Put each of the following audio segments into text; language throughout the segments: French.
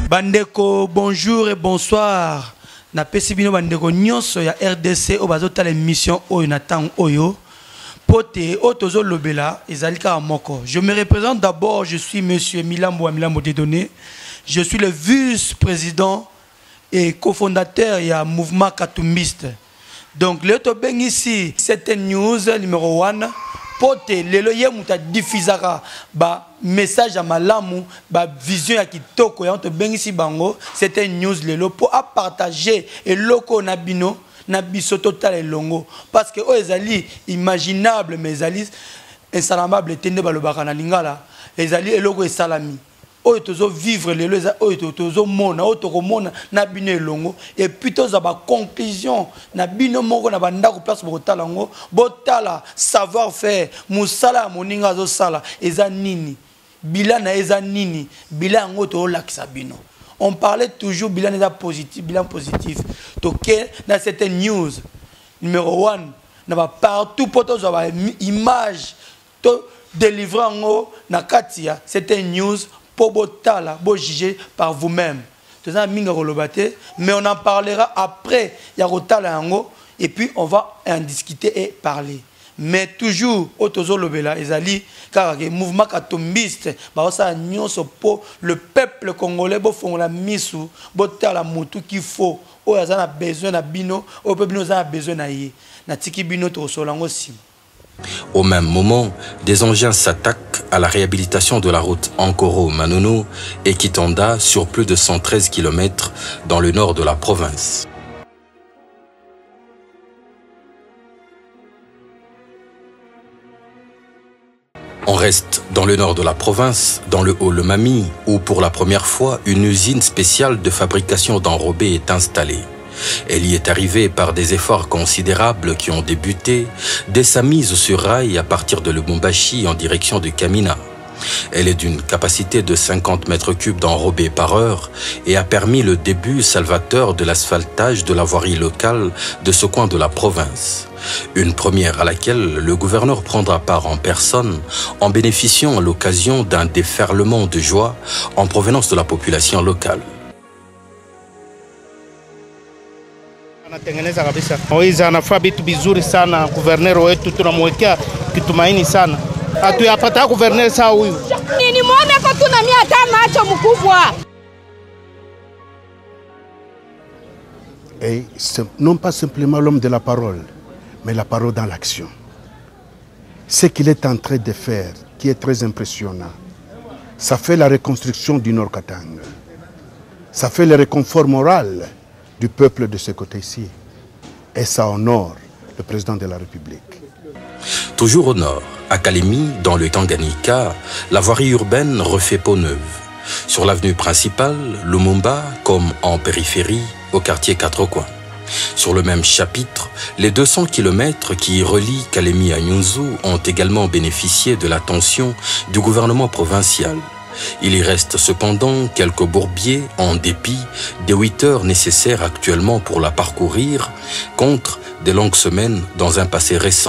Bandeko, bonjour et bonsoir. Na pesibino bandeko nyonso ya RDC o bazota l'émission oyo na tang oyo. Pote otozo lobela ezalika moko. Je me représente d'abord, je suis monsieur Milambo Dedonné. Je suis le vice-président et cofondateur du mouvement Katumbiste. Donc le tobeng ici, c'est une news numéro 1. Pote lelo ye muta diffusera ba message à malamu ba vision ya kitoko ya to bengisi bango, c'est une news lelo pour à partager et loko na bino na biso total elongo parce que ezali imaginable mais ezali insalamable tende balobaka na lingala ezali eloko esalami oyo tozo vivre lelo oyo tozo mona oyo tokomona na bino elongo et puis toza ba conclusion na bino moko na bandako place botala ngo botala savoir faire musala moninga zo sala eza nini bilan na eza nini bilan ngo to lakisa bino. On parlait toujours bilan positif toke dans cette news numéro 1 na ba partout poto zo ba image to délivrer na katia c'était news pour botala, pour juger par vous-même. Mais on en parlera après. Et puis on va en discuter et parler. Mais toujours, car le mouvement katumbiste, le peuple congolais, la mutu qu'il faut, on a besoin de bino, on a besoin de Au même moment, des engins s'attaquent à la réhabilitation de la route Ankoro-Manono et Kitanda sur plus de 113 km dans le nord de la province. On reste dans le nord de la province, dans le Haut-le-Mami, où pour la première fois, une usine spéciale de fabrication d'enrobés est installée. Elle y est arrivée par des efforts considérables qui ont débuté dès sa mise sur rail à partir de Lubumbashi en direction de Kamina. Elle est d'une capacité de 50 mètres cubes d'enrobés par heure et a permis le début salvateur de l'asphaltage de la voirie locale de ce coin de la province. Une première à laquelle le gouverneur prendra part en personne en bénéficiant à l'occasion d'un déferlement de joie en provenance de la population locale. Anatengeneza kabisa. Moizi anafaa vitu vizuri sana, guvernero wetu tunamwekea kitumaini sana. Hatuyapata guvernero sawa huyu. Ni muone kwa tuna mia hata macho mkubwa. Et non pas simplement l'homme de la parole, mais la parole dans l'action. Ce qu'il est en train de faire, qui est très impressionnant, ça fait la reconstruction du Nord Katanga. Ça fait le réconfort moral du peuple de ce côté-ci. Et ça honore le président de la République. Toujours au nord, à Kalemi, dans le Tanganyika, la voirie urbaine refait peau neuve. Sur l'avenue principale, Lumumba, comme en périphérie, au quartier Quatre Coins. Sur le même chapitre, les 200 km qui relient Kalemi à Nyunzu ont également bénéficié de l'attention du gouvernement provincial. Il y reste cependant quelques bourbiers en dépit des 8 heures nécessaires actuellement pour la parcourir, contre des longues semaines dans un passé récent.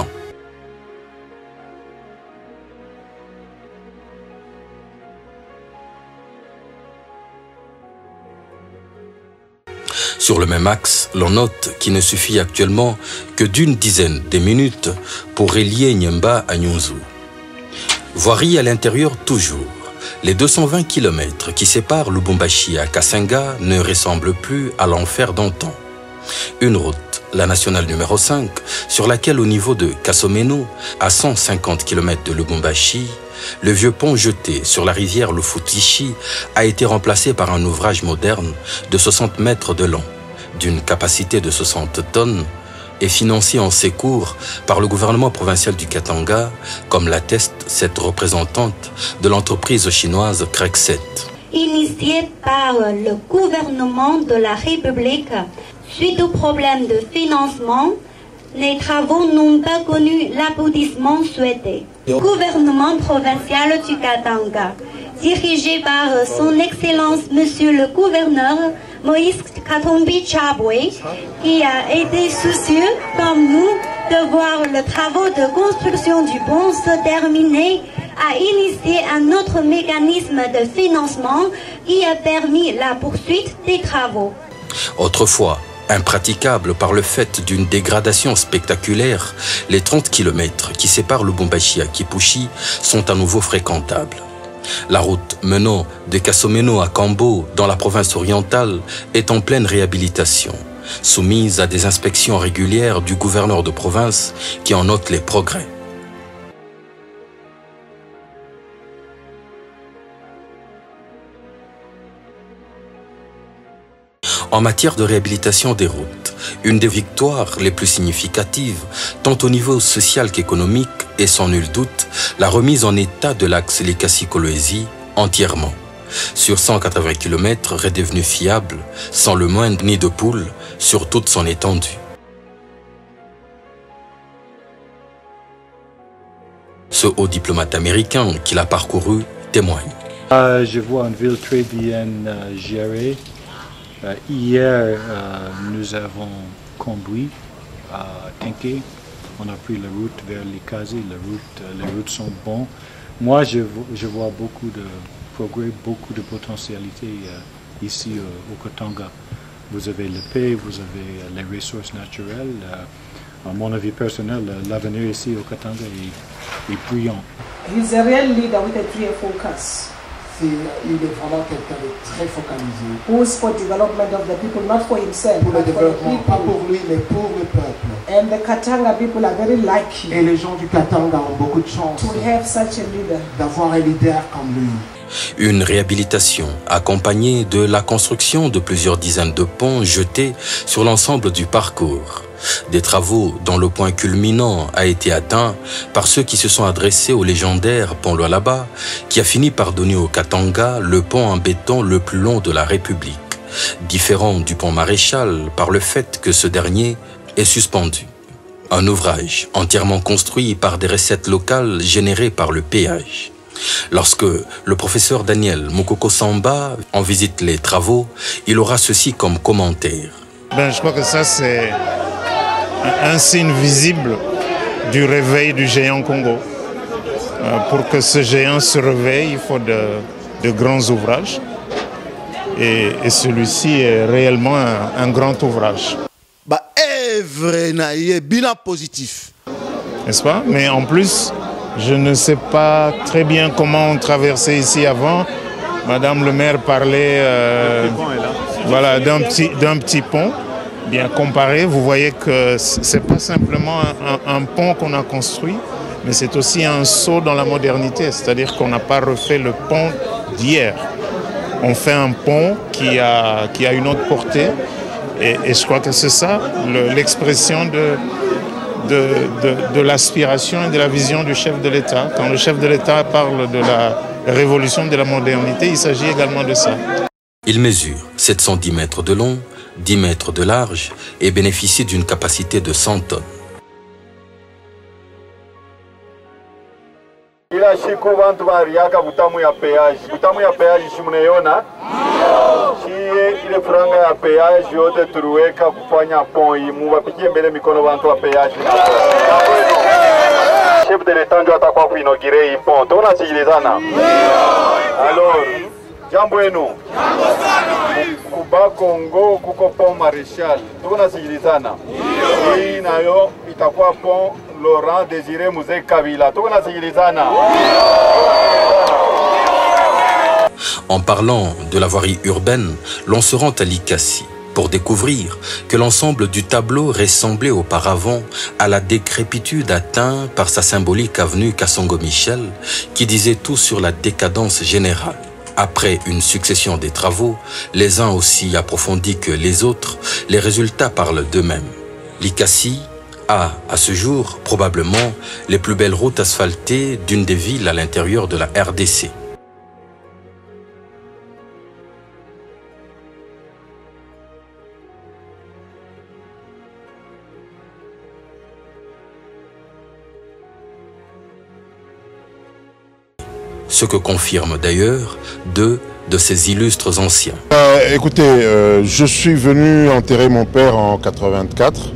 Sur le même axe, l'on note qu'il ne suffit actuellement que d'une dizaine de minutes pour relier Nyemba à Nyunzu. Voirie à l'intérieur toujours. Les 220 km qui séparent Lubumbashi à Kasenga ne ressemblent plus à l'enfer d'antan. Une route, la nationale numéro 5, sur laquelle au niveau de Kasomeno, à 150 km de Lubumbashi, le vieux pont jeté sur la rivière Lufutishi a été remplacé par un ouvrage moderne de 60 mètres de long, d'une capacité de 60 tonnes, et financé en secours par le gouvernement provincial du Katanga, comme l'atteste cette représentante de l'entreprise chinoise Crexet. Initié par le gouvernement de la République, suite au problème de financement, les travaux n'ont pas connu l'aboutissement souhaité. Le gouvernement provincial du Katanga, dirigé par son Excellence Monsieur le Gouverneur Moïse Katumbi Chabwe, qui a été soucieux, comme nous, de voir les travaux de construction du pont se terminer, a initié un autre mécanisme de financement y a permis la poursuite des travaux. Autrefois, impraticable par le fait d'une dégradation spectaculaire, les 30 km qui séparent Lubumbashi à Kipushi sont à nouveau fréquentables. La route menant de Kasomeno à Kambo, dans la province orientale, est en pleine réhabilitation, soumise à des inspections régulières du gouverneur de province qui en note les progrès. En matière de réhabilitation des routes, une des victoires les plus significatives, tant au niveau social qu'économique, est sans nul doute la remise en état de l'axe Likasi-Kolwezi entièrement. Sur 180 km redevenu fiable, sans le moindre nid de poule, sur toute son étendue. Ce haut diplomate américain qui l'a parcouru témoigne. Je vois une ville très bien gérée. Hier, nous avons conduit à Tenke. On a pris la route vers Likasi. Les routes sont bonnes. Moi, je vois beaucoup de progrès, beaucoup de potentialité ici au Katanga. Vous avez la paix, vous avez les ressources naturelles. À mon avis personnel, l'avenir ici au Katanga est brillant. He's a real leader with a clear focus. Il est vraiment quelqu'un de très focalisé. Who's for development of the people, not for himself, pour le but for the développement, people. pas pour lui, mais pour le peuple. And the Katanga people are very lucky Et les gens du Katanga ont beaucoup de chance to have such a leader. d'avoir un leader comme lui. Une réhabilitation accompagnée de la construction de plusieurs dizaines de ponts jetés sur l'ensemble du parcours. Des travaux dont le point culminant a été atteint par ceux qui se sont adressés au légendaire pont Lualaba, qui a fini par donner au Katanga le pont en béton le plus long de la République, différent du pont Maréchal par le fait que ce dernier est suspendu. Un ouvrage entièrement construit par des recettes locales générées par le péage. Lorsque le professeur Daniel Mukoko Samba en visite les travaux, il aura ceci comme commentaire. Je crois que ça c'est un signe visible du réveil du géant Congo. Pour que ce géant se réveille, il faut de grands ouvrages. Et celui-ci est réellement un grand ouvrage. Œuvre bilan positif. N'est-ce pas? Mais en plus, je ne sais pas très bien comment on traversait ici avant. Madame le maire parlait voilà, d'un petit pont. Bien comparé, vous voyez que ce n'est pas simplement un pont qu'on a construit, mais c'est aussi un saut dans la modernité. C'est-à-dire qu'on n'a pas refait le pont d'hier. On fait un pont qui a une autre portée. Et je crois que c'est ça l'expression de l'aspiration et de la vision du chef de l'État. Quand le chef de l'État parle de la révolution de la modernité, il s'agit également de ça. Il mesure 710 mètres de long, 10 mètres de large et bénéficie d'une capacité de 100 tonnes. Ila siku bantu bariaka butamu ya peage shimuneyona chie ile franga ya peage yote turuweka kufanya pont imu bapikie mbele mikono bantu wa peage. Chef de l'État ndio atakuwa kuinogire hii pont. Tunasikilizana? Alors, jambo enu. Kuba Kongo kuko pont Maréchal. Tunasikilizana? Hii nayo itakuwa pont Laurent Désiré Muzé Kabila. Tunasikilizana? En parlant de la voirie urbaine, l'on se rend à Likasi pour découvrir que l'ensemble du tableau ressemblait auparavant à la décrépitude atteinte par sa symbolique avenue Kassongo-Michel qui disait tout sur la décadence générale. Après une succession des travaux, les uns aussi approfondis que les autres, les résultats parlent d'eux-mêmes. Likasi a, à ce jour, probablement les plus belles routes asphaltées d'une des villes à l'intérieur de la RDC. Ce que confirment d'ailleurs deux de ces illustres anciens. Écoutez, je suis venu enterrer mon père en 84.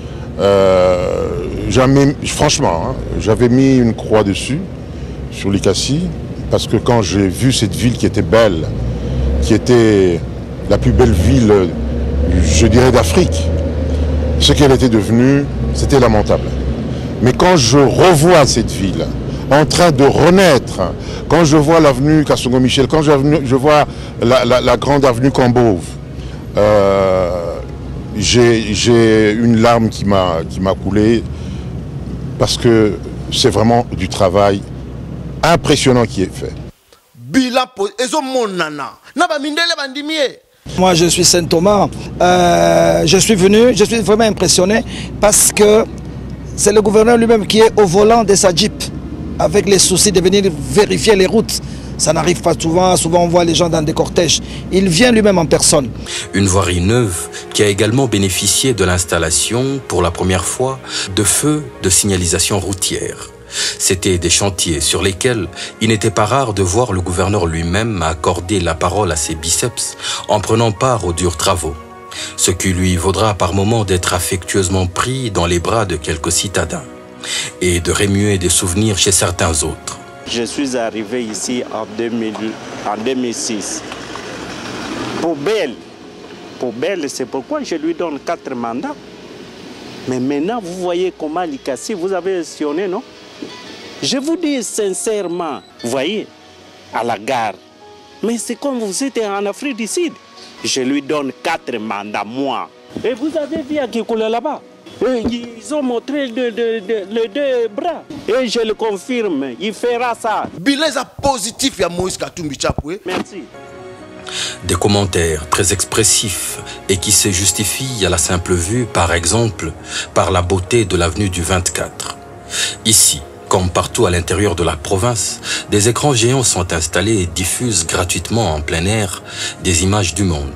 Franchement, j'avais mis une croix dessus, sur Likasi, parce que quand j'ai vu cette ville qui était belle, qui était la plus belle ville, je dirais, d'Afrique. Ce qu'elle était devenue, c'était lamentable. Mais quand je revois cette ville en train de renaître, quand je vois l'avenue Kassongo-Michel, quand je vois la grande avenue Cambove, j'ai une larme qui m'a coulé parce que c'est vraiment du travail impressionnant qui est fait. Moi, je suis Saint Thomas. Je suis vraiment impressionné parce que c'est le gouverneur lui-même qui est au volant de sa Jeep avec les soucis de venir vérifier les routes. Ça n'arrive pas souvent, souvent on voit les gens dans des cortèges. Il vient lui-même en personne. Une voirie neuve qui a également bénéficié de l'installation, pour la première fois, de feux de signalisation routière. C'étaient des chantiers sur lesquels il n'était pas rare de voir le gouverneur lui-même accorder la parole à ses biceps en prenant part aux durs travaux. Ce qui lui vaudra par moments d'être affectueusement pris dans les bras de quelques citadins et de remuer des souvenirs chez certains autres. Je suis arrivé ici en 2006. Pour Belle, c'est pourquoi je lui donne 4 mandats. Mais maintenant, vous voyez comment Likasi, vous avez gestionné, non? Je vous dis sincèrement, vous voyez, à la gare, mais c'est comme vous êtes en Afrique du Sud. Je lui donne 4 mandats, moi. Et vous avez vu à Kikoula là-bas. Ils ont montré les 2 bras. Et je le confirme, il fera ça. Bilan positif à Moïse Katumbi Chapoué. Merci. Des commentaires très expressifs et qui se justifient à la simple vue, par exemple, par la beauté de l'avenue du 24. Ici, comme partout à l'intérieur de la province, des écrans géants sont installés et diffusent gratuitement en plein air des images du monde.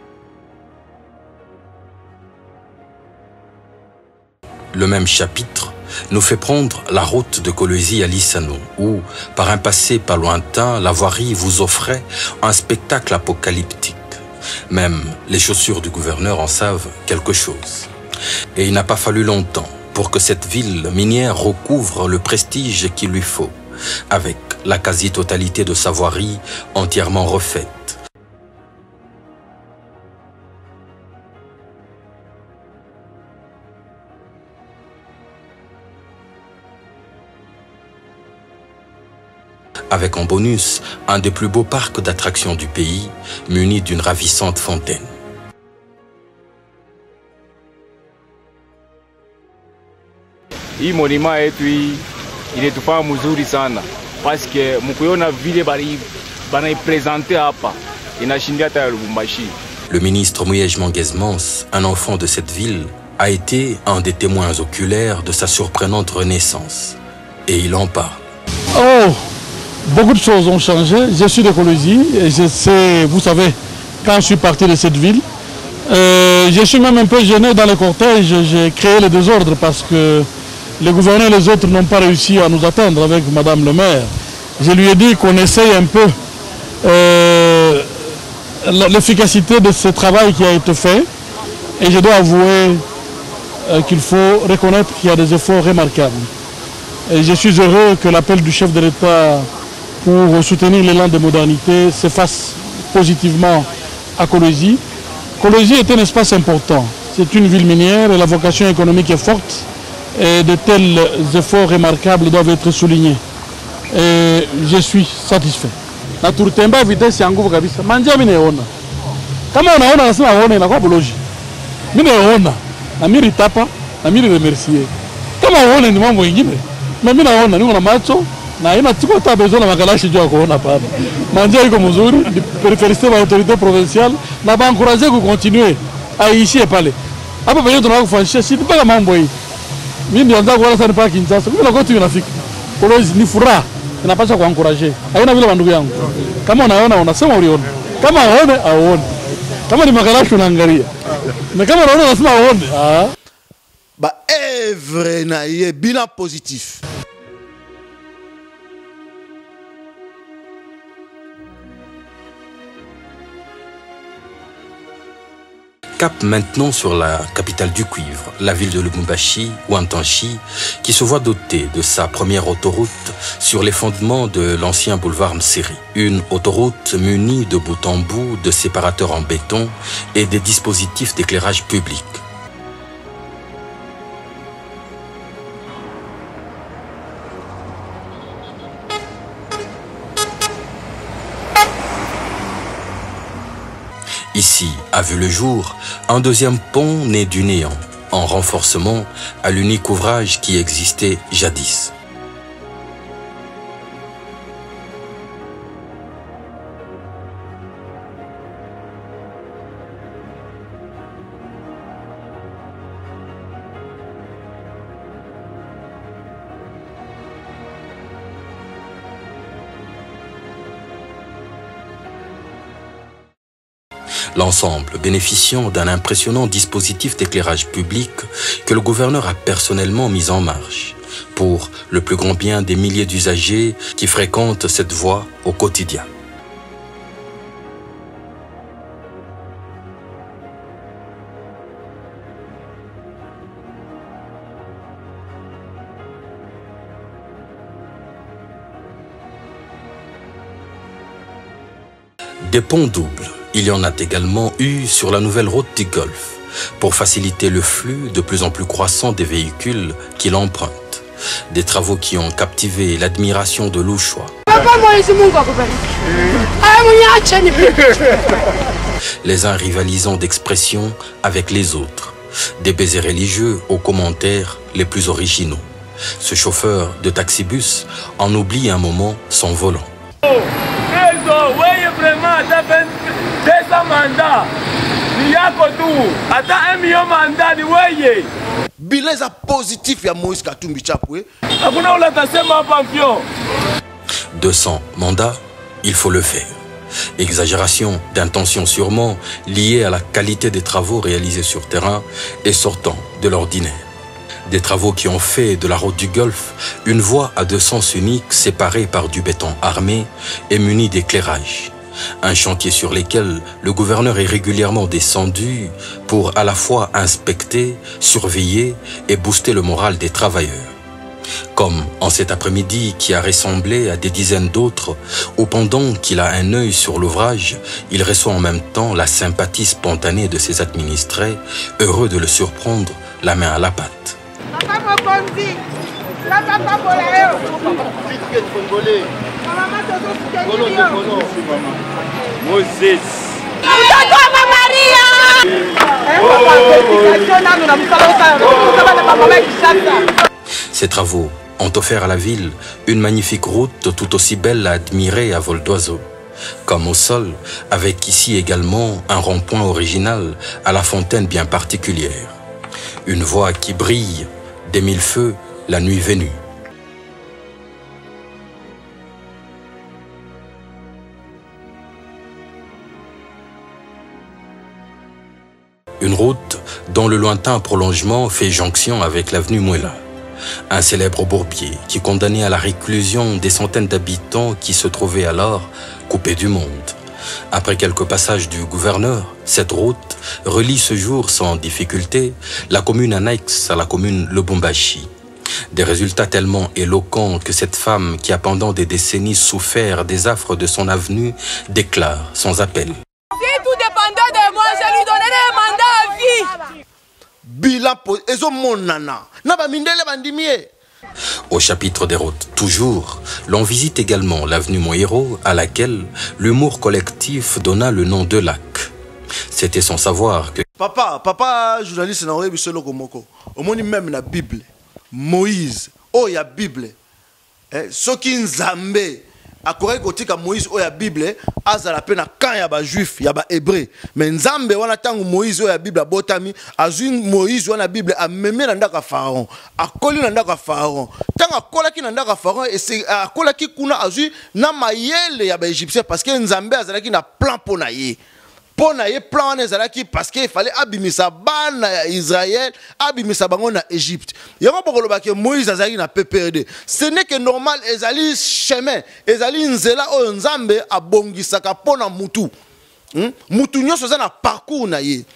Le même chapitre nous fait prendre la route de Kolwezi à Lissano, où, par un passé pas lointain, la voirie vous offrait un spectacle apocalyptique. Même les chaussures du gouverneur en savent quelque chose. Et il n'a pas fallu longtemps pour que cette ville minière recouvre le prestige qu'il lui faut, avec la quasi-totalité de sa voirie entièrement refaite. Avec en bonus un des plus beaux parcs d'attractions du pays, muni d'une ravissante fontaine. Hii monument yetu hii inatufaa mzuri sana parce que mkuiona vile banaipresente hapa inashindia hata Lubumbashi. Le ministre Mouyej Manguez-Mans, un enfant de cette ville, a été un des témoins oculaires de sa surprenante renaissance. Et il en parle. Oh, beaucoup de choses ont changé. Je suis de Kolwezi et je sais, vous savez, quand je suis parti de cette ville, je suis même un peu gêné dans le cortège. J'ai créé le désordre parce que le gouverneur et les autres n'ont pas réussi à nous attendre avec Madame le maire. Je lui ai dit qu'on essaye un peu l'efficacité de ce travail qui a été fait. Et je dois avouer qu'il faut reconnaître qu'il y a des efforts remarquables. Et je suis heureux que l'appel du chef de l'État pour soutenir l'élan de modernité se fasse positivement à Kolwezi. Kolwezi est un espace important. C'est une ville minière et la vocation économique est forte. Et de tels efforts remarquables doivent être soulignés. Et je suis satisfait. Na turutemba vitesse ya nguvu kabisa. Manja mimi naona. Kama unaona nasema waone na kwa boloji. Mimi naona. Na mimi ritapa, na mimi remercier. Kama waone ni mambo mengine. Mimi naona niko na macho na ina tiko ta besoin na makalashi jua kuona pale. Manja iko mzuri, féliciter l'autorité provinciale na ba encourager ku continuer à ici pale. Hapa penye tunataka kufanyisha si mpaka mambo hii. Mimi ndio nataka kuona sana paka Kinshasa. Mimi na koti inafika. Kolwezi ni furaha. Inapaswa kuencourager. Haina vile bandugu yangu. Kama unaona unasema uliona. Kama aone aone. Kama ni makalashi unaangalia. Na kama unaona unasema aone. Ah. Ba evre na ye bilan positif. Cap maintenant sur la capitale du cuivre, la ville de Lubumbashi ou Antanchi, qui se voit dotée de sa première autoroute sur les fondements de l'ancien boulevard Msiri. Une autoroute munie de bout en bout de séparateurs en béton et des dispositifs d'éclairage public. Ici a vu le jour un deuxième pont né du néant, en renforcement à l'unique ouvrage qui existait jadis. L'ensemble bénéficiant d'un impressionnant dispositif d'éclairage public que le gouverneur a personnellement mis en marche pour le plus grand bien des milliers d'usagers qui fréquentent cette voie au quotidien. Des ponts doubles. Il y en a également eu sur la nouvelle route du Golfe pour faciliter le flux de plus en plus croissant des véhicules qui l'empruntent. Des travaux qui ont captivé l'admiration de l'Ouchois. Les uns rivalisant d'expression avec les autres. Des baisers religieux aux commentaires les plus originaux. Ce chauffeur de taxibus en oublie un moment son volant. Bilan positif ya Moïse Katumbi Chapwe. 200 mandats, il faut le faire. Exagération d'intention sûrement liée à la qualité des travaux réalisés sur terrain et sortant de l'ordinaire. Des travaux qui ont fait de la route du Golfe une voie à deux sens uniques séparée par du béton armé et muni d'éclairage. Un chantier sur lequel le gouverneur est régulièrement descendu pour à la fois inspecter, surveiller et booster le moral des travailleurs. Comme en cet après-midi qui a ressemblé à des dizaines d'autres, où pendant qu'il a un œil sur l'ouvrage, il reçoit en même temps la sympathie spontanée de ses administrés, heureux de le surprendre la main à la pâte. Ces travaux ont offert à la ville une magnifique route tout aussi belle à admirer à vol d'oiseau. Comme au sol, avec ici également un rond-point original à la fontaine bien particulière. Une voie qui brille des mille feux la nuit venue. Une route dont le lointain prolongement fait jonction avec l'avenue Mouela. Un célèbre bourbier qui condamnait à la réclusion des centaines d'habitants qui se trouvaient alors coupés du monde. Après quelques passages du gouverneur, cette route relie ce jour sans difficulté la commune annexe à la commune Lubumbashi. Des résultats tellement éloquents que cette femme qui a pendant des décennies souffert des affres de son avenue déclare sans appel. Si tout dépendait de moi, je lui donnerais un mandat à vie. Bilan ezo monana na ba mindele bandimie. Au chapitre des routes, toujours, l'on visite également l'avenue Moïro, à laquelle l'humour collectif donna le nom de lac. C'était sans savoir que... Papa, journaliste, na oyebi solo komoko. Omoni même na Bible, Moïse, oh ya Bible, soki nzambe, akoki kotika Moïse oya Bible, azala pe na kan ya ba juif, ya ba hébreu. Mais nzambe wana tangu Moïse oya Bible abotami, azui Moïse wana Bible ameme na ndaka Pharaon, akoli na ndaka Pharaon. Tangu akolaki na ndaka Pharaon, akolaki kuna azui na mayele ya ba égyptien parce que nzambe azalaki na plan pona ye. Pona ye plan wana ezalaki parce qu'il fallait abimisa bana ya Israël, abimisa bango na Égypte. Yango bokoloba ke Moïse azalaki na PPRD. Ce n'est que normal, ezali chemin, ezali nzela oyo nzambe abongisaka pona mutu. Mutu nyonso za na parcours na ye.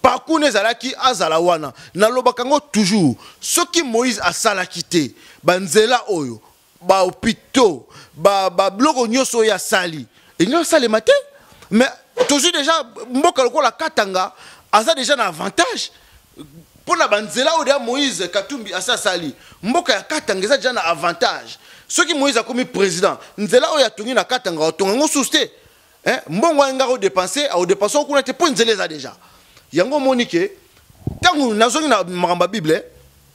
pakune zalaki azala wana na lobakango toujours soki Moïse asalaki te banzela oyo ba hôpitaux ba bloko nyoso ya sali et nyo sale matin mais toujours déjà mboka lokola Katanga aza déjà un avantage pour la banzela oyo Moïse Katumbi asa sali mboka ya Katanga eza déjà un avantage soki Moïse a commis président nzela oyo atongi na Katanga otonga souste hein mbongo ngaro dépenser au dépenser ko na te pour nzela eza déjà yango monike tangu nazongi na makamba Bible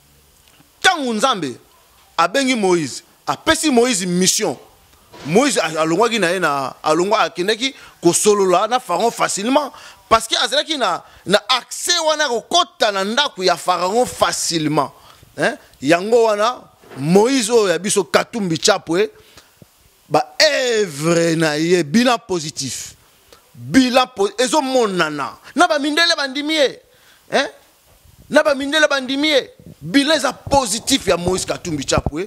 tangu Nzambe abengi Moïse apesi Moïse mission Moïse alongwaki na ye na alongwa akendeki ko solola na Pharaon facilement parce que azalaki na accès wana ko kota na ndaku ya Pharaon facilement hein yango wana Moïse oyo ya biso Katumbi Chapwe ba œuvre na ye bilan positif bilan ezo monana na ba mindele bandimie hein na ba mindele bandimie bilan za positif ya Moïse Katumbi Chapwe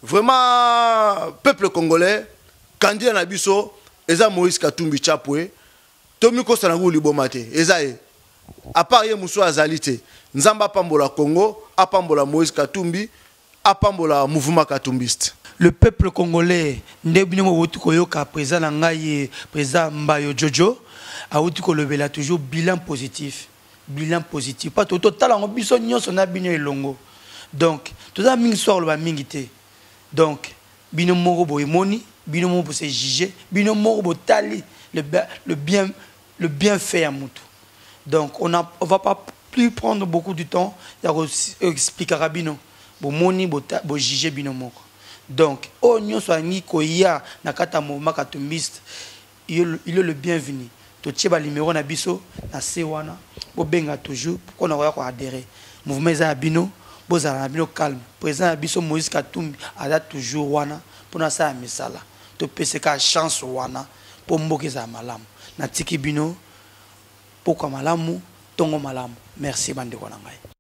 vraiment peuple congolais candidat na biso eza Moïse Katumbi Chapwe tomiko sanangu libomate eza e à part ye muso azalite nzamba pambola Congo apambola Moïse Katumbi apambola mouvement katumbiste. Le peuple congolais ndebingo wotukoyoka président na ngai président Mbayo Jojo a wotukolobela toujours bilan positif pas tout tala ngo biso nyonso na bino elongo donc tout ça mingi soir le mingi te donc bino moko boyemoni bino moko se juger bino moko botali le bien fait à mutu donc on va pas plus prendre beaucoup de temps ya expliquer à bino bomoni bo juger bino moko donc o nyonso ani koya na kata mouvement katumbiste il est le bienvenu to tcheba numéro na biso na sewana bo benga toujours pour qu'on ko adhérer mouvement za bino bozala bino calme président ya biso Moïse Katumbi ada toujours wana pour na sa misala to peseka chance wana pour mbokeza malamu na tiki bino pour kwa malamu tongo malamu merci bande ko na ngai.